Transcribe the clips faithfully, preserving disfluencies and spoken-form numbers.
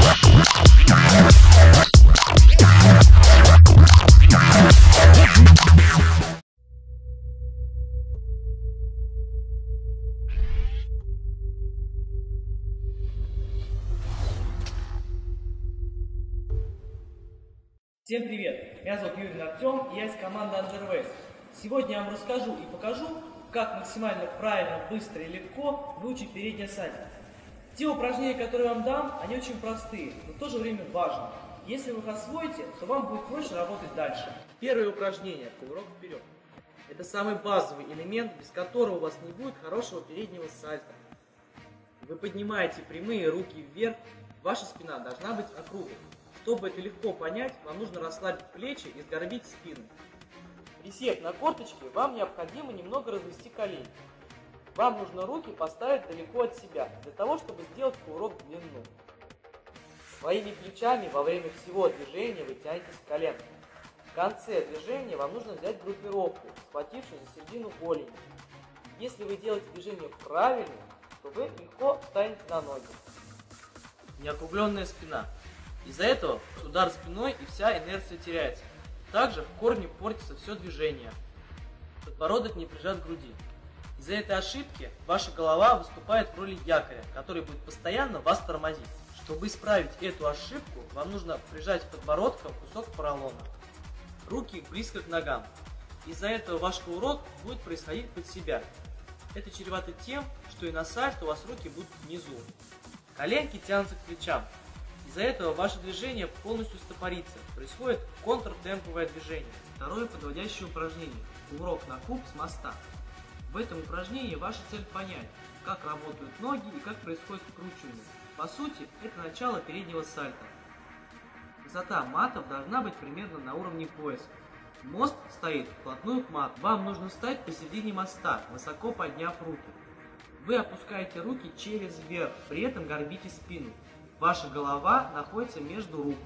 Всем привет! Меня зовут Юрий Артем, и я из команды Underways. Сегодня я вам расскажу и покажу, как максимально правильно, быстро и легко выучить переднее сальто. Те упражнения, которые я вам дам, они очень простые, но в то же время важны. Если вы их освоите, то вам будет проще работать дальше. Первое упражнение – кувырок вперед. Это самый базовый элемент, без которого у вас не будет хорошего переднего сальто. Вы поднимаете прямые руки вверх, ваша спина должна быть округлой. Чтобы это легко понять, вам нужно расслабить плечи и сгорбить спину. Присев на корточки, вам необходимо немного развести колени. Вам нужно руки поставить далеко от себя, для того, чтобы сделать кувырок в длину. Своими плечами во время всего движения вы тянетесь к коленкам. В конце движения вам нужно взять группировку, схватившись за середину голени. Если вы делаете движение правильно, то вы легко встанете на ноги. Неокругленная спина. Из-за этого удар спиной и вся инерция теряется. Также в корне портится все движение. Подбородок не прижат к груди. Из-за этой ошибки ваша голова выступает в роли якоря, который будет постоянно вас тормозить. Чтобы исправить эту ошибку, вам нужно прижать подбородком кусок поролона. Руки близко к ногам. Из-за этого ваш кувырок будет происходить под себя. Это чревато тем, что и на сальто у вас руки будут внизу. Коленки тянутся к плечам. Из-за этого ваше движение полностью стопорится, происходит контртемповое движение. Второе подводящее упражнение – кувырок на куб с моста. В этом упражнении ваша цель понять, как работают ноги и как происходит вкручивание. По сути, это начало переднего сальто. Высота матов должна быть примерно на уровне пояса. Мост стоит вплотную к мату. Вам нужно встать посередине моста, высоко подняв руки. Вы опускаете руки через вверх, при этом горбите спину. Ваша голова находится между рук.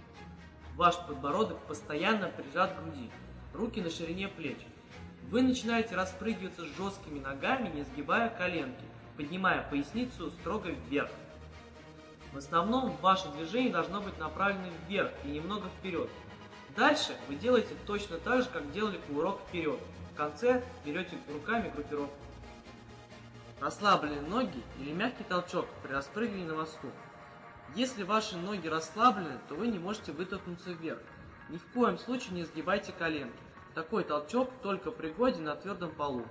Ваш подбородок постоянно прижат к груди. Руки на ширине плеч. Вы начинаете распрыгиваться с жесткими ногами, не сгибая коленки, поднимая поясницу строго вверх. В основном ваше движение должно быть направлено вверх и немного вперед. Дальше вы делаете точно так же, как делали кувырок вперед. В конце берете руками группировку. Расслабленные ноги или мягкий толчок при распрыгивании на мосту. Если ваши ноги расслаблены, то вы не можете вытолкнуться вверх. Ни в коем случае не сгибайте коленки. Такой толчок только пригоден на твердом полу.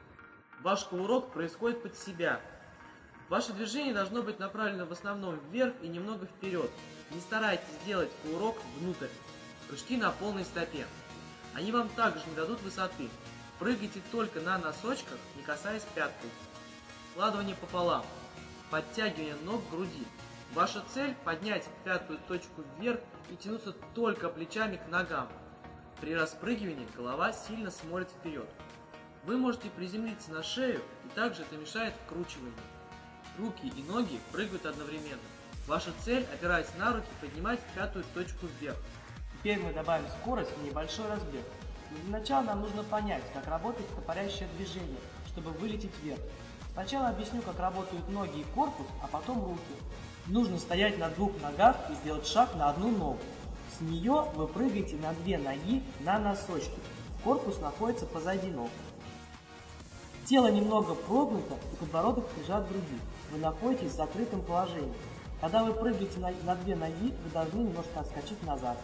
Ваш кувырок происходит под себя. Ваше движение должно быть направлено в основном вверх и немного вперед. Не старайтесь делать кувырок внутрь. Прыжки на полной стопе. Они вам также не дадут высоты. Прыгайте только на носочках, не касаясь пяткой. Складывание пополам. Подтягивание ног к груди. Ваша цель – поднять пятую точку вверх и тянуться только плечами к ногам. При распрыгивании голова сильно смотрит вперед. Вы можете приземлиться на шею, и также это мешает вкручиванию. Руки и ноги прыгают одновременно. Ваша цель, опираясь на руки, поднимать пятую точку вверх. Теперь мы добавим скорость и небольшой разбег. Но для начала нам нужно понять, как работает стопорящее движение, чтобы вылететь вверх. Сначала объясню, как работают ноги и корпус, а потом руки. Нужно стоять на двух ногах и сделать шаг на одну ногу. С нее вы прыгаете на две ноги на носочки. Корпус находится позади ног. Тело немного прогнуто и подбородок прижат к груди. Вы находитесь в закрытом положении. Когда вы прыгаете на, на две ноги, вы должны немножко отскочить назад.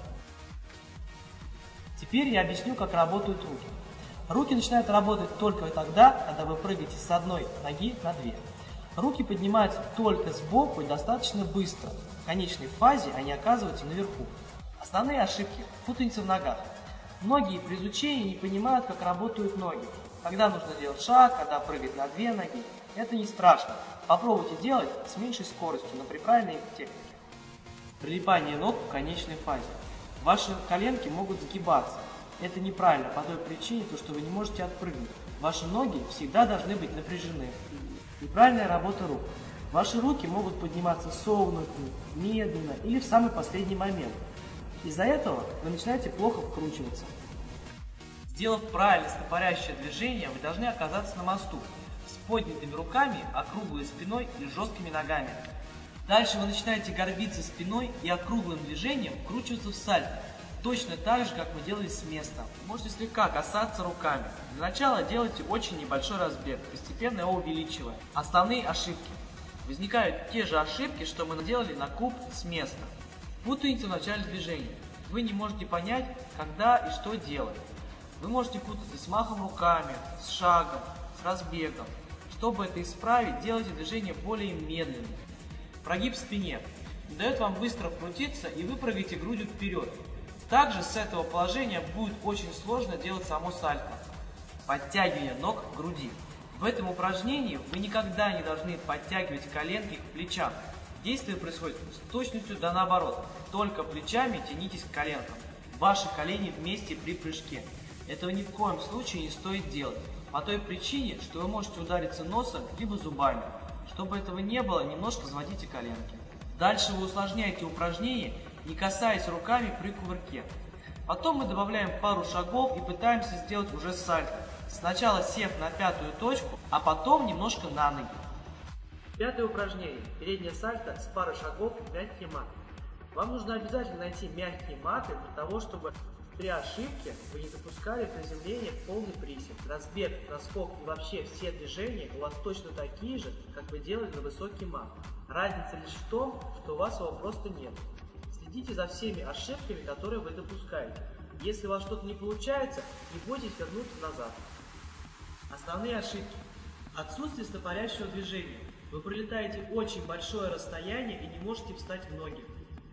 Теперь я объясню, как работают руки. Руки начинают работать только тогда, когда вы прыгаете с одной ноги на две. Руки поднимаются только сбоку и достаточно быстро. В конечной фазе они оказываются наверху. Основные ошибки – путаница в ногах. Многие при изучении не понимают, как работают ноги. Когда нужно делать шаг, когда прыгать на две ноги. Это не страшно. Попробуйте делать с меньшей скоростью, но при правильной технике. Прилипание ног в конечной фазе. Ваши коленки могут сгибаться. Это неправильно по той причине, что вы не можете отпрыгнуть. Ваши ноги всегда должны быть напряжены. Неправильная работа рук. Ваши руки могут подниматься согнутыми, медленно или в самый последний момент. Из-за этого вы начинаете плохо вкручиваться. Сделав правильно стопорящее движение, вы должны оказаться на мосту с поднятыми руками, округлой спиной и жесткими ногами. Дальше вы начинаете горбиться спиной и округлым движением вкручиваться в сальто. Точно так же, как мы делали с места. Можете слегка касаться руками. Для начала делайте очень небольшой разбег, постепенно его увеличивая. Основные ошибки. Возникают те же ошибки, что мы делали на куб с места. Путаете в начале движения. Вы не можете понять, когда и что делать. Вы можете путаться с махом руками, с шагом, с разбегом. Чтобы это исправить, делайте движение более медленным. Прогиб в спине не дает вам быстро вкрутиться, и вы прыгаете грудью вперед. Также с этого положения будет очень сложно делать само сальто. Подтягивание ног к груди. В этом упражнении вы никогда не должны подтягивать коленки к плечам. Действие происходит с точностью да наоборот. Только плечами тянитесь к коленкам. Ваши колени вместе при прыжке. Этого ни в коем случае не стоит делать. По той причине, что вы можете удариться носом либо зубами. Чтобы этого не было, немножко взводите коленки. Дальше вы усложняете упражнение, не касаясь руками при кувырке. Потом мы добавляем пару шагов и пытаемся сделать уже сальто. Сначала сев на пятую точку, а потом немножко на ноги. Пятое упражнение. Переднее сальто с парой шагов в мягкие маты. Вам нужно обязательно найти мягкие маты для того, чтобы при ошибке вы не допускали приземления в полный присед. Разбег, наскок и вообще все движения у вас точно такие же, как вы делали на высокий мат. Разница лишь в том, что у вас его просто нет. Следите за всеми ошибками, которые вы допускаете. Если у вас что-то не получается, не бойтесь вернуться назад. Основные ошибки. Отсутствие стопорящего движения. Вы пролетаете очень большое расстояние и не можете встать в ноги.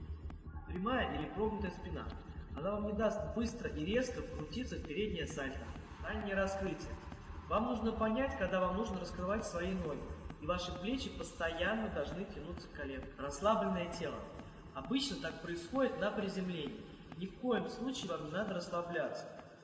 Прямая или прогнутая спина. Она вам не даст быстро и резко вкрутиться в переднее сальто. Раннее раскрытие. Вам нужно понять, когда вам нужно раскрывать свои ноги. И ваши плечи постоянно должны тянуться к коленкам. Расслабленное тело. Обычно так происходит на приземлении. Ни в коем случае вам не надо расслабляться.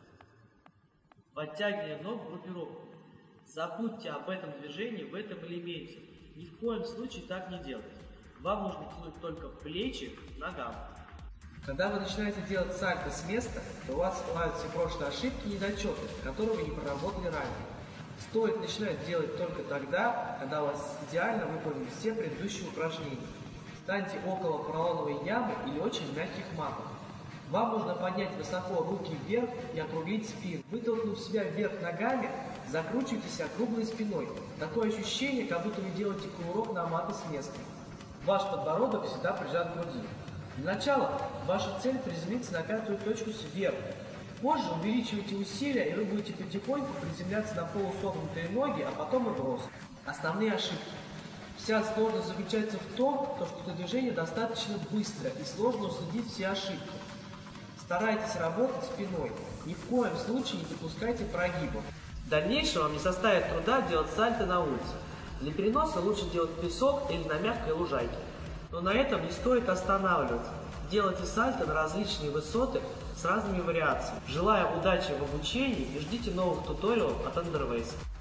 Подтягивание ног в группировку. Забудьте об этом движении в этом элементе. Ни в коем случае так не делайте. Вам нужно тянуть только плечи к ногам. Когда вы начинаете делать сальто с места, то у вас всплывают все прошлые ошибки и недочеты, которые вы не проработали ранее. Стоит начинать делать только тогда, когда у вас идеально выполнены все предыдущие упражнения. Встаньте около поролоновой ямы или очень мягких матов. Вам нужно поднять высоко руки вверх и округлить спину. Вытолкнув себя вверх ногами, закручивайтесь округлой спиной. Такое ощущение, как будто вы делаете кувырок на маты с места. Ваш подбородок всегда прижат к груди. Для начала ваша цель приземлиться на пятую точку сверху. Позже увеличивайте усилия, и вы будете потихоньку приземляться на полусогнутые ноги, а потом и брос. Основные ошибки. Вся сложность заключается в том, что это движение достаточно быстро и сложно уследить все ошибки. Старайтесь работать спиной. Ни в коем случае не допускайте прогибов. В дальнейшем вам не составит труда делать сальто на улице. Для переноса лучше делать песок или на мягкой лужайке. Но на этом не стоит останавливаться. Делайте сальто на различные высоты с разными вариациями. Желаю удачи в обучении и ждите новых туториалов от Underways.